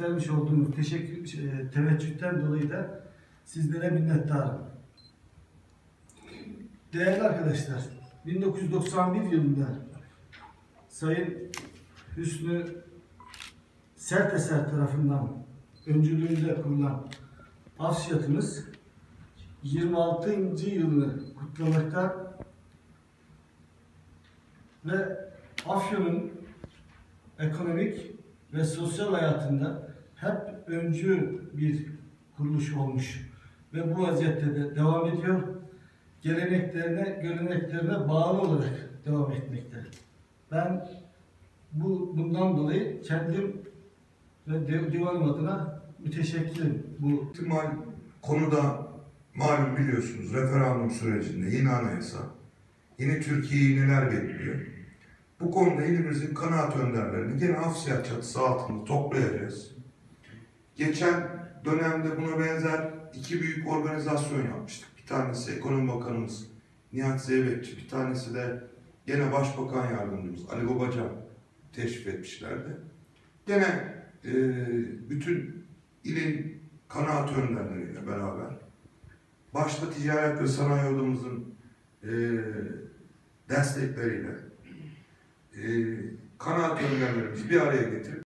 göstermiş olduğunuz teveccühten dolayı da sizlere minnettarım. Değerli arkadaşlar, 1991 yılında Sayın Hüsnü Serteser tarafından öncülüğünde kurulan Afşiyatımız 26. yılını kutlamakta ve Afyon'un ekonomik ve sosyal hayatında hep öncü bir kuruluş olmuş ve bu vaziyette de devam ediyor. Geleneklerine, göreneklerine bağlı olarak devam etmekte. Ben bundan dolayı kendim ve divanım adına müteşekkirim. Bu ihtimal konuda malum biliyorsunuz referandum sürecinde yine anayasa, yine Türkiye'yi neler bekliyor. Bu konuda ilimizin kanaat önderlerini gene Afsiyat çatısı altında toplayacağız. Geçen dönemde buna benzer iki büyük organizasyon yapmıştık. Bir tanesi Ekonomi Bakanımız Nihat Zeybekçi, bir tanesi de gene Başbakan Yardımcımız Ali Babacan teşrif etmişlerdi. Gene bütün ilin kanaat önderleriyle beraber başta Ticaret ve Sanayi Odamızın destekleriyle kanaat önderlerimizi bir araya getirip